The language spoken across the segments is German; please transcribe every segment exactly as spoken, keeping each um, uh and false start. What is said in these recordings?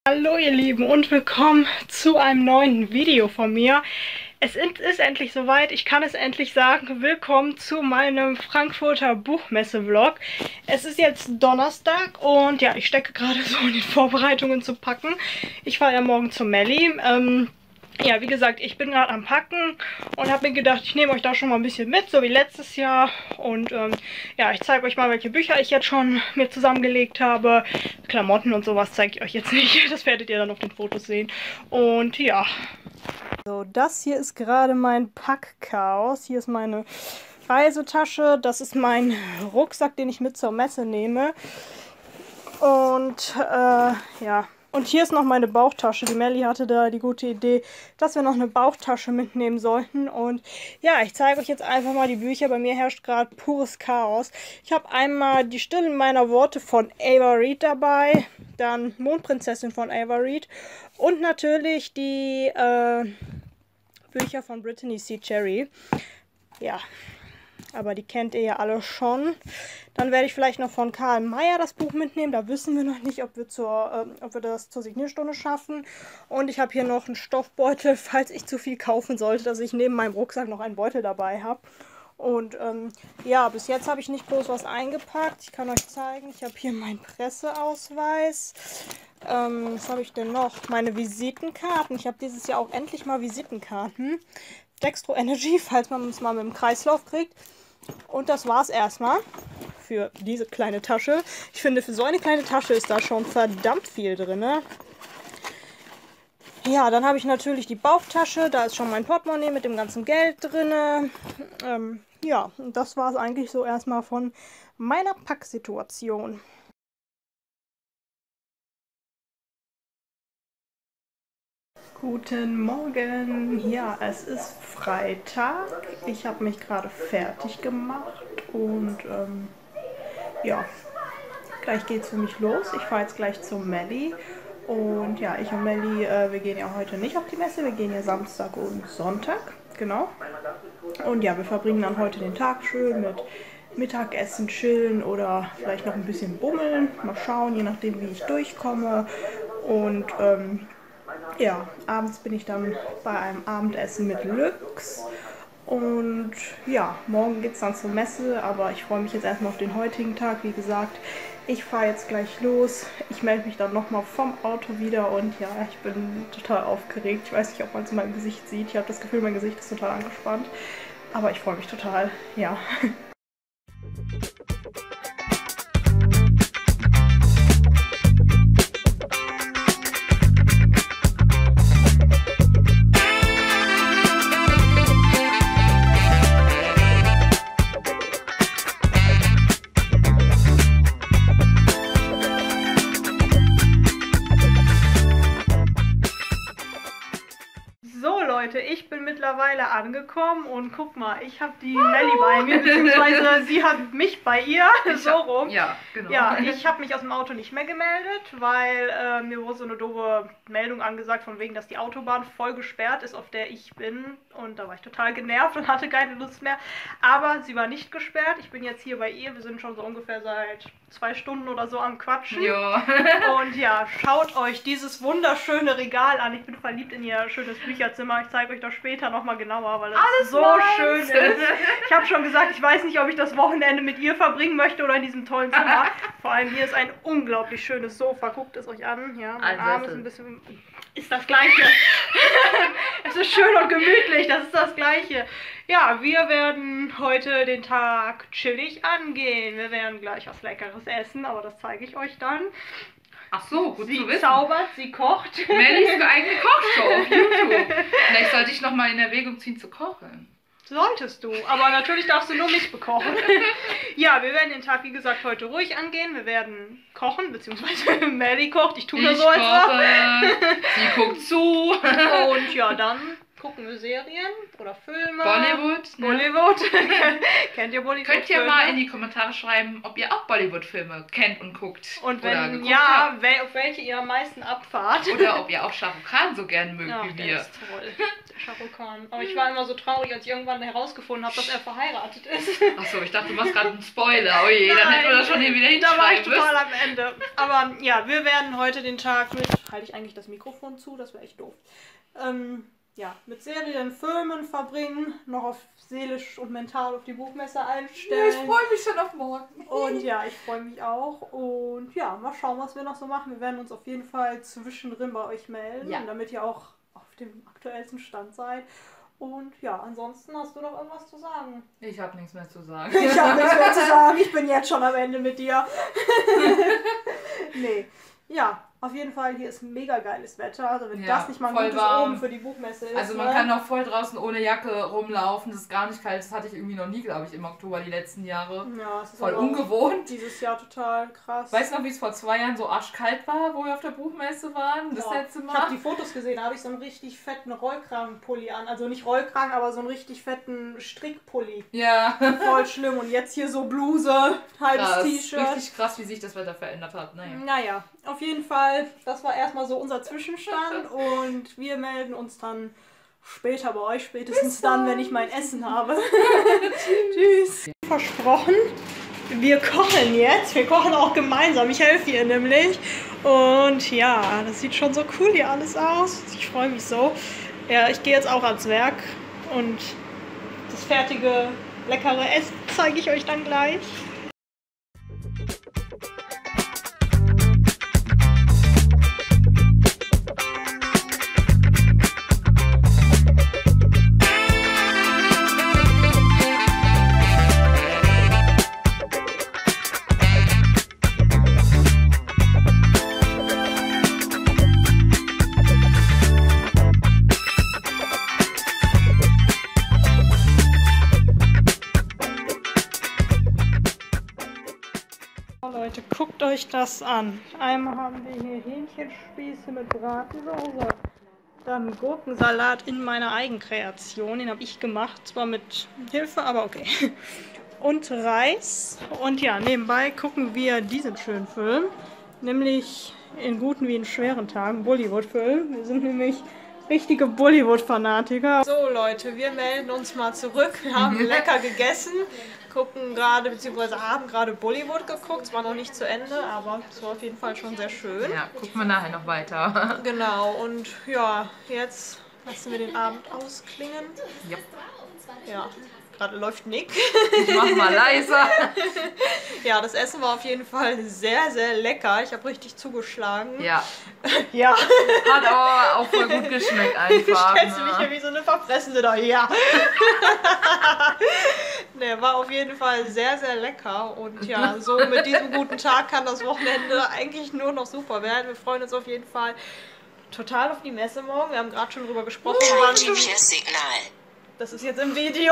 Hallo ihr Lieben und willkommen zu einem neuen Video von mir. Es ist endlich soweit, ich kann es endlich sagen, willkommen zu meinem Frankfurter Buchmesse-Vlog. Es ist jetzt Donnerstag und ja, ich stecke gerade so in den Vorbereitungen zu packen. Ich fahre ja morgen zu Melli. Ähm, ja, wie gesagt, ich bin gerade am Packen und habe mir gedacht, ich nehme euch da schon mal ein bisschen mit, so wie letztes Jahr. Und ähm, ja, ich zeige euch mal, welche Bücher ich jetzt schon mir zusammengelegt habe. Klamotten und sowas zeige ich euch jetzt nicht, das werdet ihr dann auf den Fotos sehen. Und ja. So, das hier ist gerade mein Packchaos. Hier ist meine Reisetasche, das ist mein Rucksack, den ich mit zur Messe nehme. Und äh, ja. Und hier ist noch meine Bauchtasche. Die Melli hatte da die gute Idee, dass wir noch eine Bauchtasche mitnehmen sollten. Und ja, ich zeige euch jetzt einfach mal die Bücher. Bei mir herrscht gerade pures Chaos. Ich habe einmal Die Stille meiner Worte von Ava Reed dabei. Dann Mondprinzessin von Ava Reed. Und natürlich die äh, Bücher von Brittany C. Cherry. Ja. Aber die kennt ihr ja alle schon. Dann werde ich vielleicht noch von Karl Mayr das Buch mitnehmen. Da wissen wir noch nicht, ob wir, zur, äh, ob wir das zur Signierstunde schaffen. Und ich habe hier noch einen Stoffbeutel, falls ich zu viel kaufen sollte, dass ich neben meinem Rucksack noch einen Beutel dabei habe. Und ähm, ja, bis jetzt habe ich nicht groß was eingepackt. Ich kann euch zeigen, ich habe hier meinen Presseausweis. Ähm, was habe ich denn noch? Meine Visitenkarten. Ich habe dieses Jahr auch endlich mal Visitenkarten. Dextro Energy, falls man es mal mit dem Kreislauf kriegt. Und das war's erstmal für diese kleine Tasche. Ich finde, für so eine kleine Tasche ist da schon verdammt viel drin. Ja, dann habe ich natürlich die Bauchtasche. Da ist schon mein Portemonnaie mit dem ganzen Geld drin. Ähm, ja, und das war es eigentlich so erstmal von meiner Packsituation. Guten Morgen, ja, es ist Freitag, ich habe mich gerade fertig gemacht und ähm, ja, gleich geht es für mich los. Ich fahre jetzt gleich zu Melli und ja, ich und Melli, äh, wir gehen ja heute nicht auf die Messe, wir gehen ja Samstag und Sonntag, genau. Und ja, wir verbringen dann heute den Tag schön mit Mittagessen, chillen oder vielleicht noch ein bisschen bummeln, mal schauen, je nachdem wie ich durchkomme und ähm, ja, abends bin ich dann bei einem Abendessen mit Lux und ja, morgen geht es dann zur Messe, aber ich freue mich jetzt erstmal auf den heutigen Tag. Wie gesagt, ich fahre jetzt gleich los, ich melde mich dann nochmal vom Auto wieder und ja, ich bin total aufgeregt. Ich weiß nicht, ob man es in meinem Gesicht sieht, ich habe das Gefühl, mein Gesicht ist total angespannt, aber ich freue mich total, ja. Leute, ich bin mittlerweile angekommen und guck mal, ich habe die Melli bei mir, beziehungsweise sie hat mich bei ihr, ich so rum. Hab, ja, genau. Ja, ich habe mich aus dem Auto nicht mehr gemeldet, weil äh, mir wurde so eine doofe Meldung angesagt, von wegen, dass die Autobahn voll gesperrt ist, auf der ich bin. Und da war ich total genervt und hatte keine Lust mehr. Aber sie war nicht gesperrt. Ich bin jetzt hier bei ihr. Wir sind schon so ungefähr seit zwei Stunden oder so am Quatschen. Ja. Und ja, schaut euch dieses wunderschöne Regal an. Ich bin verliebt in ihr schönes Bücherzimmer. Ich zeige euch das später nochmal genauer, weil das Alles so meins. schön ist. Ich habe schon gesagt, ich weiß nicht, ob ich das Wochenende mit ihr verbringen möchte oder in diesem tollen Zimmer. Vor allem hier ist ein unglaublich schönes Sofa. Guckt es euch an. Ja, mein Arm ist ein bisschen... Ist das Gleiche. Es ist schön und gemütlich, das ist das Gleiche. Ja, wir werden heute den Tag chillig angehen. Wir werden gleich was Leckeres essen, aber das zeige ich euch dann. Ach so, gut sie zu wissen. zaubert, sie kocht. Mellis eigene Kochshow auf YouTube. Vielleicht sollte ich nochmal in Erwägung ziehen zu kochen. Solltest du, aber natürlich darfst du nur mich bekochen. Ja, wir werden den Tag, wie gesagt, heute ruhig angehen. Wir werden kochen, beziehungsweise Melli kocht. Ich tue das so als koche, sie guckt zu. Und ja, dann gucken wir Serien oder Filme. Bollywood. Ne? Bollywood. Kennt ihr Bollywood? Könnt ihr mal in die Kommentare schreiben, ob ihr auch Bollywood-Filme kennt und guckt. Und oder wenn geguckt ja, habt. wel auf welche ihr am meisten abfahrt. Oder ob ihr auch Shah Rukh Khan so gern mögt Ja, wie der wir. ist toll. Der Shah Rukh Khan. Aber ich war immer so traurig, als ich irgendwann herausgefunden habe, dass er verheiratet ist. Achso, ich dachte, du machst gerade einen Spoiler. Oh je, dann hätten wir das schon hier wieder Da war ich hinschreiben total müssen. am Ende. Aber ja, wir werden heute den Tag mit... Halte ich eigentlich das Mikrofon zu? Das wäre echt doof. Ähm, ja, mit Serien, Filmen verbringen, noch auf seelisch und mental auf die Buchmesse einstellen. Ich freue mich schon auf morgen. Und ja, ich freue mich auch. Und ja, mal schauen, was wir noch so machen. Wir werden uns auf jeden Fall zwischendrin bei euch melden, Ja. damit ihr auch auf dem aktuellsten Stand seid. Und ja, ansonsten hast du noch irgendwas zu sagen? Ich habe nichts mehr zu sagen. Ich habe nichts mehr zu sagen. Ich bin jetzt schon am Ende mit dir. Nee. Ja, auf jeden Fall, hier ist mega geiles Wetter. Also wenn Ja, das nicht mal ein voll gutes warm. Oben für die Buchmesse ist. Also man ne? kann auch voll draußen ohne Jacke rumlaufen. Das ist gar nicht kalt. Das hatte ich irgendwie noch nie, glaube ich, im Oktober die letzten Jahre. Ja, es ist Voll aber ungewohnt. dieses Jahr total krass. Weißt du noch, wie es vor zwei Jahren so arschkalt war, wo wir auf der Buchmesse waren? Das Ja. letzte Ich habe Mal? die Fotos gesehen, da habe ich so einen richtig fetten Rollkragenpulli an. Also nicht Rollkragen, aber so einen richtig fetten Strickpulli. Ja. Voll schlimm. Und jetzt hier so Bluse, halbes Krass. T-Shirt. Richtig krass, wie sich das Wetter verändert hat. Naja. Naja, auf jeden Fall, das war erstmal so unser Zwischenstand und wir melden uns dann später bei euch, spätestens dann, wenn ich mein Essen habe. Tschüss. Versprochen, wir kochen jetzt. Wir kochen auch gemeinsam. Ich helfe ihr nämlich. Und ja, das sieht schon so cool hier alles aus. Ich freue mich so. Ja, ich gehe jetzt auch ans Werk und das fertige, leckere Essen zeige ich euch dann gleich. Leute, guckt euch das an. Einmal haben wir hier Hähnchenspieße mit Bratensoße. Dann Gurkensalat in meiner Eigenkreation. Den habe ich gemacht. Zwar mit Hilfe, aber okay. Und Reis. Und ja, nebenbei gucken wir diesen schönen Film. Nämlich in guten wie in schweren Tagen. Bollywood-Film. Wir sind nämlich richtige Bollywood-Fanatiker. So Leute, wir melden uns mal zurück. Wir haben lecker gegessen. Gucken gerade, beziehungsweise haben gerade Bollywood geguckt. Es war noch nicht zu Ende, aber es war auf jeden Fall schon sehr schön. Ja, gucken wir nachher noch weiter. Genau, und ja, jetzt lassen wir den Abend ausklingen. Ja. Ja, gerade läuft Nick. Ich mach mal leiser. Ja, das Essen war auf jeden Fall sehr, sehr lecker. Ich habe richtig zugeschlagen. Ja. Ja. Hat aber auch voll gut geschmeckt einfach. Stellst du mich Ne? hier wie so eine Verfressende da? Ja. Ne, war auf jeden Fall sehr, sehr lecker. Und ja, so mit diesem guten Tag kann das Wochenende eigentlich nur noch super werden. Wir freuen uns auf jeden Fall total auf die Messe morgen. Wir haben gerade schon drüber gesprochen. Wann das ist jetzt im Video.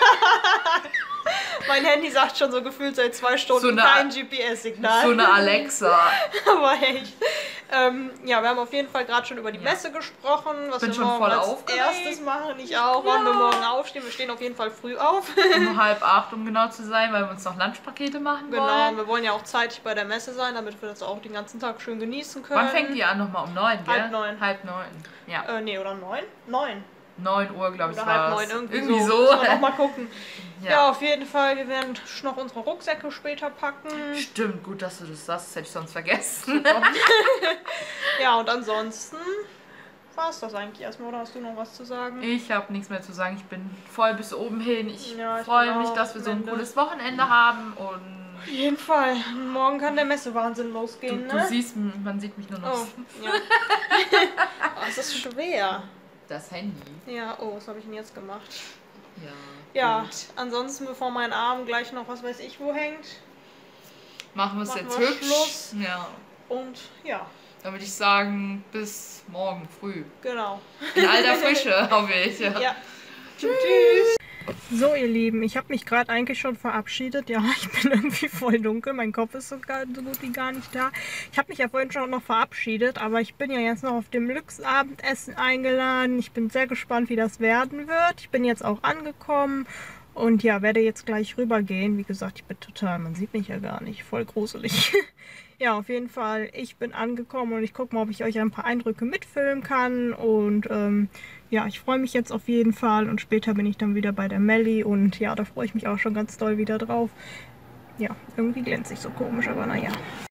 Mein Handy sagt schon so gefühlt seit zwei Stunden So eine- kein G P S-Signal. So eine Alexa. Aber echt. Ähm, ja, wir haben auf jeden Fall gerade schon über die Messe gesprochen, was Bin wir schon morgen voll als aufgeregt. erstes machen. Ich auch, wann wir morgen aufstehen. Wir stehen auf jeden Fall früh auf. Um halb acht, um genau zu sein, weil wir uns noch Lunchpakete machen Genau, wollen. wir wollen ja auch zeitig bei der Messe sein, damit wir das auch den ganzen Tag schön genießen können. Wann fängt die an? Nochmal um neun, gell? Halb neun. Halb neun. Ja. Äh, nee, oder neun? Neun. neun Uhr, glaube ich, Oder war halb neun, irgendwie, Irgendwie so. so. Müssen wir noch mal gucken. Ja. Ja. auf jeden Fall. Wir werden noch unsere Rucksäcke später packen. Stimmt, gut, dass du das sagst. Das hätte ich sonst vergessen. Ja, und ansonsten war es das eigentlich erstmal, oder hast du noch was zu sagen? Ich habe nichts mehr zu sagen. Ich bin voll bis oben hin. Ich, Ja, ich freue bin mich, auch dass wir so ein Ende. cooles Wochenende haben. Und Auf jeden Fall. Morgen kann der Messewahnsinn du, losgehen, du ne? siehst, man sieht mich nur noch. Oh, ja. Oh, es ist schwer. Das Handy. Ja, oh, was habe ich denn jetzt gemacht? Ja. Ja, gut. ansonsten, bevor mein Arm gleich noch was weiß ich wo hängt. Machen wir es Machen jetzt wir hübsch. Schluss. Ja. Und ja, Dann würde ich sagen, bis morgen früh. genau. In alter Frische, hoffe ich. Ja. Ja. Tschüss. So, ihr Lieben, ich habe mich gerade eigentlich schon verabschiedet. Ja, ich bin irgendwie voll dunkel. Mein Kopf ist so, gar, so gut wie gar nicht da. Ich habe mich ja vorhin schon noch verabschiedet, aber ich bin ja jetzt noch auf dem Lux-Abendessen eingeladen. Ich bin sehr gespannt, wie das werden wird. Ich bin jetzt auch angekommen und ja, werde jetzt gleich rübergehen. Wie gesagt, ich bin total, man sieht mich ja gar nicht, voll gruselig. Ja, auf jeden Fall, ich bin angekommen und ich gucke mal, ob ich euch ein paar Eindrücke mitfilmen kann. Und ähm, ja, ich freue mich jetzt auf jeden Fall und später bin ich dann wieder bei der Melli und ja, da freue ich mich auch schon ganz doll wieder drauf. Ja, irgendwie glänzt ich so komisch, aber naja.